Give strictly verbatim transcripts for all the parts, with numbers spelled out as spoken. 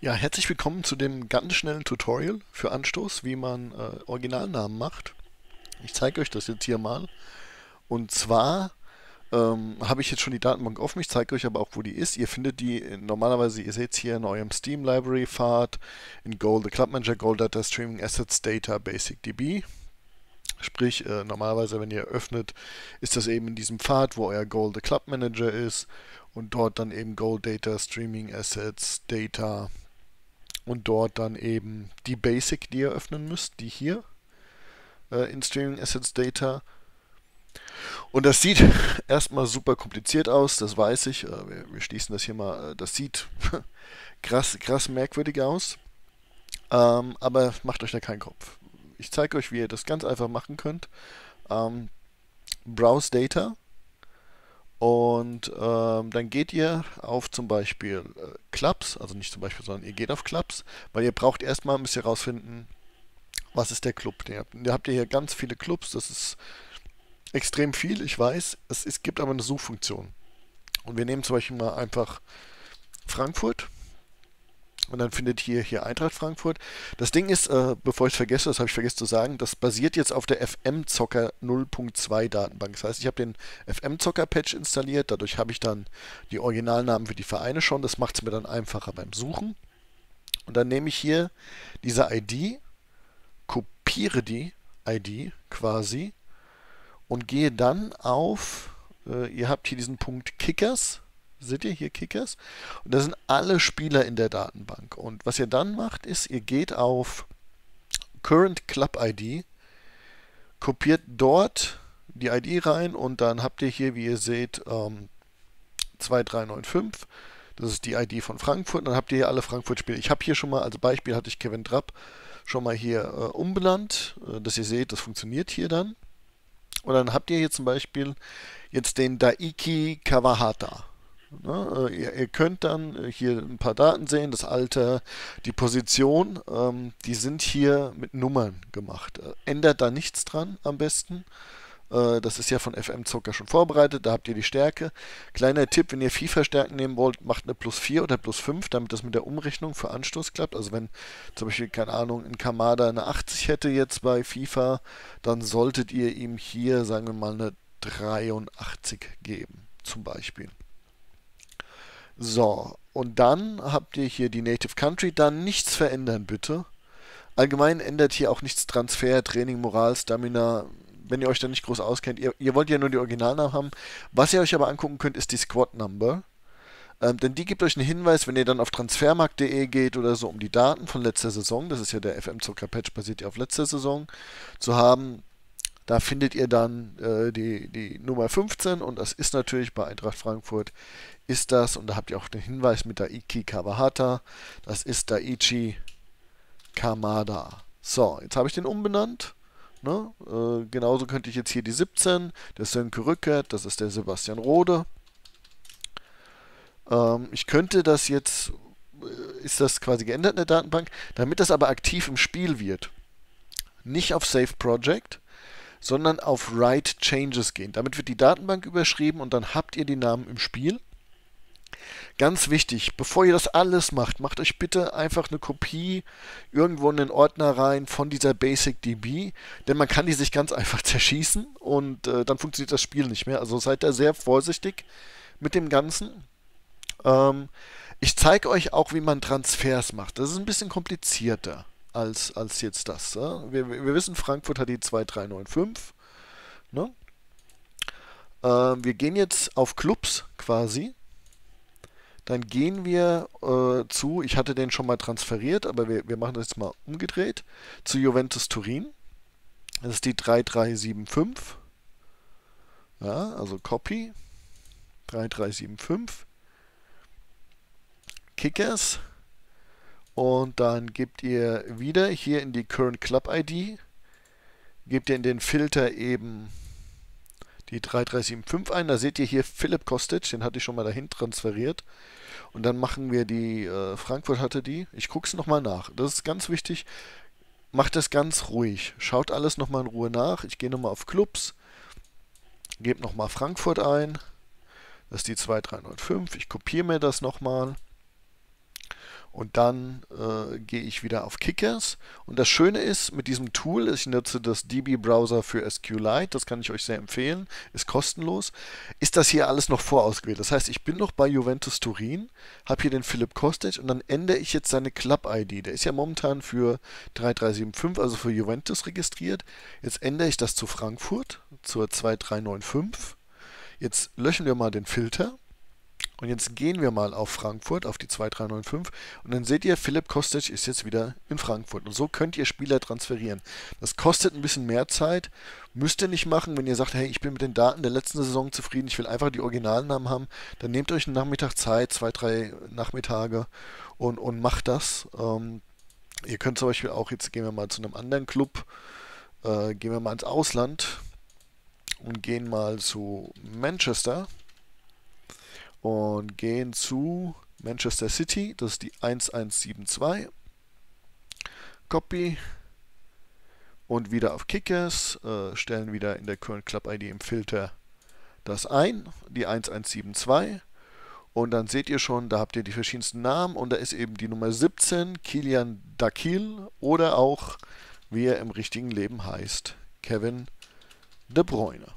Ja, herzlich willkommen zu dem ganz schnellen Tutorial für Anstoß, wie man äh, Originalnamen macht. Ich zeige euch das jetzt hier mal. Und zwar ähm, habe ich jetzt schon die Datenbank offen, ich zeige euch aber auch, wo die ist. Ihr findet die äh, normalerweise, ihr seht es hier in eurem Steam Library Pfad, in Goal, the Club Manager, Goal Data Streaming Assets Data Basic D B. Sprich, äh, normalerweise, wenn ihr öffnet, ist das eben in diesem Pfad, wo euer Goal, the Club Manager ist. Und dort dann eben Goal Data Streaming Assets Data. Und dort dann eben die Basic, die ihr öffnen müsst, die hier äh, in Streaming Assets Data. Und das sieht erstmal super kompliziert aus, das weiß ich. Äh, wir, wir schließen das hier mal. Äh, das sieht krass, krass merkwürdig aus. Ähm, aber macht euch da keinen Kopf. Ich zeige euch, wie ihr das ganz einfach machen könnt. Ähm, Browse Data. Und ähm, dann geht ihr auf zum Beispiel äh, Clubs, also nicht zum Beispiel, sondern ihr geht auf Clubs, weil ihr braucht erstmal, müsst ihr herausfinden, was ist der Club. Ihr habt, ihr habt hier ganz viele Clubs, das ist extrem viel, ich weiß, es, es gibt aber eine Suchfunktion. Und wir nehmen zum Beispiel mal einfach Frankfurt. Und dann findet ihr hier Eintracht Frankfurt. Das Ding ist, äh, bevor ich es vergesse, das habe ich vergessen zu sagen, das basiert jetzt auf der F M Zocker null Punkt zwei Datenbank. Das heißt, ich habe den F M Zocker Patch installiert, dadurch habe ich dann die Originalnamen für die Vereine schon. Das macht es mir dann einfacher beim Suchen. Und dann nehme ich hier diese I D, kopiere die I D quasi und gehe dann auf, äh, ihr habt hier diesen Punkt Kickers. Seht ihr hier Kickers? Und da sind alle Spieler in der Datenbank. Und was ihr dann macht, ist, ihr geht auf Current Club I D, kopiert dort die I D rein und dann habt ihr hier, wie ihr seht, ähm, zwei drei neun fünf. Das ist die I D von Frankfurt. Und dann habt ihr hier alle Frankfurt-Spieler. Ich habe hier schon mal, als Beispiel hatte ich Kevin Trapp schon mal hier äh, umbenannt, äh, dass ihr seht, das funktioniert hier dann. Und dann habt ihr hier zum Beispiel jetzt den Daiki Kawahata. Ne, ihr, ihr könnt dann hier ein paar Daten sehen, das Alter, die Position, ähm, die sind hier mit Nummern gemacht. Äh, ändert da nichts dran am besten. Äh, das ist ja von F M Zocker schon vorbereitet, da habt ihr die Stärke. Kleiner Tipp, wenn ihr FIFA-Stärken nehmen wollt, macht eine plus vier oder plus fünf, damit das mit der Umrechnung für Anstoß klappt. Also wenn zum Beispiel, keine Ahnung, ein Kamada eine achtzig hätte jetzt bei FIFA, dann solltet ihr ihm hier, sagen wir mal, eine dreiundachtzig geben, zum Beispiel. So, und dann habt ihr hier die Native Country, dann nichts verändern bitte. Allgemein ändert hier auch nichts Transfer, Training, Moral, Stamina, wenn ihr euch da nicht groß auskennt. Ihr, ihr wollt ja nur die Originalnamen haben. Was ihr euch aber angucken könnt, ist die Squad Number. Ähm, denn die gibt euch einen Hinweis, wenn ihr dann auf transfermarkt punkt de geht oder so, um die Daten von letzter Saison, das ist ja der F M Zocker Patch, basiert ja auf letzter Saison, zu haben. Da findet ihr dann äh, die, die Nummer fünfzehn und das ist natürlich bei Eintracht Frankfurt ist das, und da habt ihr auch den Hinweis mit Daiki Kawahata, das ist Daichi Kamada. So, jetzt habe ich den umbenannt. Ne? Äh, genauso könnte ich jetzt hier die siebzehn, der Sönke Rückert, das ist der Sebastian Rode. Ähm, ich könnte das jetzt, äh, ist das quasi geändert in der Datenbank, damit das aber aktiv im Spiel wird. Nicht auf Save Project, sondern auf Write Changes gehen. Damit wird die Datenbank überschrieben und dann habt ihr die Namen im Spiel. Ganz wichtig, bevor ihr das alles macht, macht euch bitte einfach eine Kopie irgendwo in den Ordner rein von dieser Basic D B, denn man kann die sich ganz einfach zerschießen und äh, dann funktioniert das Spiel nicht mehr. Also seid da sehr vorsichtig mit dem Ganzen. Ähm, ich zeige euch auch, wie man Transfers macht. Das ist ein bisschen komplizierter als, als jetzt das. Ja? Wir, wir wissen, Frankfurt hat die zwei drei neun fünf. Ne? Ähm, wir gehen jetzt auf Clubs quasi. Dann gehen wir äh, zu, ich hatte den schon mal transferiert, aber wir, wir machen das jetzt mal umgedreht, zu Juventus Turin. Das ist die drei drei sieben fünf. Ja, also Copy. drei drei sieben fünf. Kickers. Und dann gebt ihr wieder hier in die Current Club I D, gebt ihr in den Filter eben die drei drei sieben fünf ein. Da seht ihr hier Philipp Kostic, den hatte ich schon mal dahin transferiert. Und dann machen wir die, äh, Frankfurt hatte die. Ich gucke es nochmal nach. Das ist ganz wichtig. Macht das ganz ruhig. Schaut alles nochmal in Ruhe nach. Ich gehe nochmal auf Clubs. Gebe nochmal Frankfurt ein. Das ist die zwei drei neun fünf. Ich kopiere mir das nochmal. Und dann äh, gehe ich wieder auf Kickers. Und das Schöne ist mit diesem Tool, ich nutze das D B-Browser für SQLite, das kann ich euch sehr empfehlen, ist kostenlos, ist das hier alles noch vorausgewählt. Das heißt, ich bin noch bei Juventus Turin, habe hier den Philipp Kostic und dann ändere ich jetzt seine Club-I D. Der ist ja momentan für drei drei sieben fünf, also für Juventus registriert. Jetzt ändere ich das zu Frankfurt, zur zwei drei neun fünf. Jetzt löschen wir mal den Filter. Und jetzt gehen wir mal auf Frankfurt, auf die zwei drei neun fünf und dann seht ihr, Philipp Kostic ist jetzt wieder in Frankfurt. Und so könnt ihr Spieler transferieren. Das kostet ein bisschen mehr Zeit, müsst ihr nicht machen, wenn ihr sagt, hey, ich bin mit den Daten der letzten Saison zufrieden, ich will einfach die Originalnamen haben, dann nehmt euch einen Nachmittag Zeit, zwei, drei Nachmittage und, und macht das. Ähm, ihr könnt zum Beispiel auch, jetzt gehen wir mal zu einem anderen Club, äh, gehen wir mal ins Ausland und gehen mal zu Manchester. Und gehen zu Manchester City, das ist die eins eins sieben zwei. Copy. Und wieder auf Kickers. Äh, stellen wieder in der Current Club I D im Filter das ein, die eins eins sieben zwei. Und dann seht ihr schon, da habt ihr die verschiedensten Namen. Und da ist eben die Nummer siebzehn, Kilian Dakil. Oder auch, wie er im richtigen Leben heißt, Kevin De Bruyne.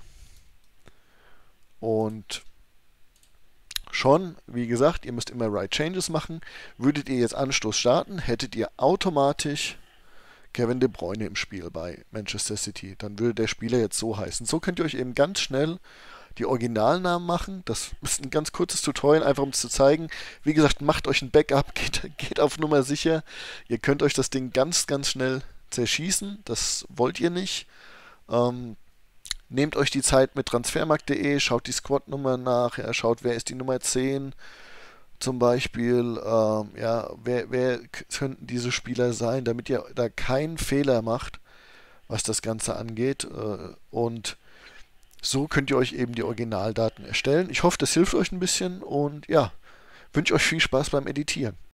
Und schon, wie gesagt, ihr müsst immer Write Changes machen. Würdet ihr jetzt Anstoß starten, hättet ihr automatisch Kevin De Bruyne im Spiel bei Manchester City. Dann würde der Spieler jetzt so heißen. So könnt ihr euch eben ganz schnell die Originalnamen machen. Das ist ein ganz kurzes Tutorial, einfach um es zu zeigen. Wie gesagt, macht euch ein Backup, geht, geht auf Nummer sicher. Ihr könnt euch das Ding ganz, ganz schnell zerschießen. Das wollt ihr nicht. Ähm, Nehmt euch die Zeit mit transfermarkt punkt de, schaut die Squad-Nummer nach, ja, schaut, wer ist die Nummer zehn zum Beispiel, ähm, ja, wer, wer könnten diese Spieler sein, damit ihr da keinen Fehler macht, was das Ganze angeht. Äh, und so könnt ihr euch eben die Originaldaten erstellen. Ich hoffe, das hilft euch ein bisschen und ja, wünsche euch viel Spaß beim Editieren.